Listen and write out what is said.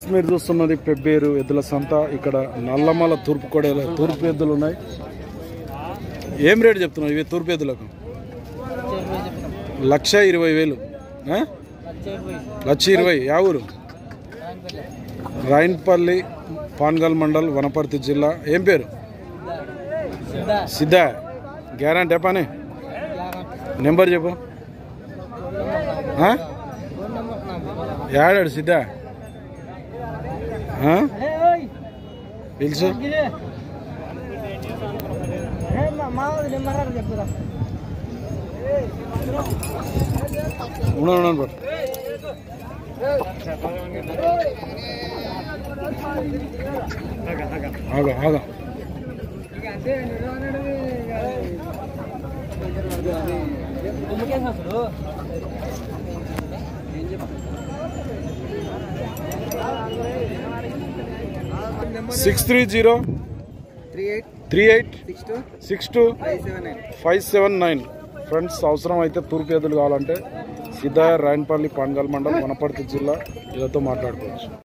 మీరు చూస్తున్నది పెబ్బేరు ఎద్దుల సంత. ఇక్కడ నల్లమల తూర్పు కొడేల తూర్పు ఎద్దులు ఉన్నాయి. ఏం రేటు చెప్తున్నావు ఇవి తూర్పు ఎద్దులకు? 1,20,000. 1,20,000. యా ఊరు? రాయన్పల్లి, పాన్గల్ మండల్, వనపర్తి జిల్లా. ఏం పేరు? సిద్ధా. గ్యారంటీ పని? నెంబర్ చెప్పు. ఏడాడు సిద్ధా? పిలుసు. ఉన్నాను బట్ ఆగా ఆగా. Six 3862 friends. అవసరం అయితే తూర్పు ఎద్దులు కావాలంటే సిద్ధా, రాయన్పల్లి, పాన్గల్ మండల్, వనపర్తి జిల్లా వీళ్ళతో మాట్లాడుకోవచ్చు.